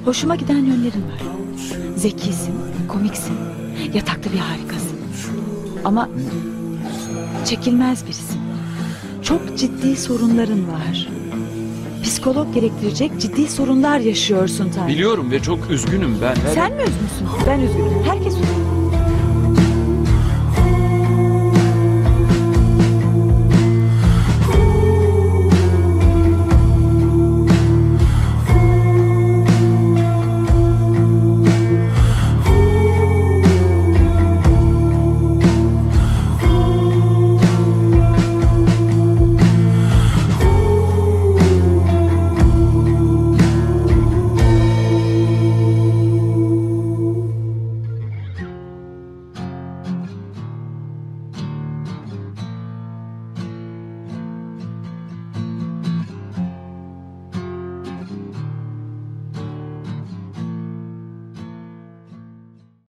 Hoşuma giden yönlerin var. Zekisin, komiksin, yatakta bir harikasın. Ama çekilmez birisin. Çok ciddi sorunların var. Psikolog gerektirecek ciddi sorunlar yaşıyorsun Tahir. Biliyorum ve çok üzgünüm ben. Sen mi üzgünsün? Ben üzgünüm. Herkes üzgün.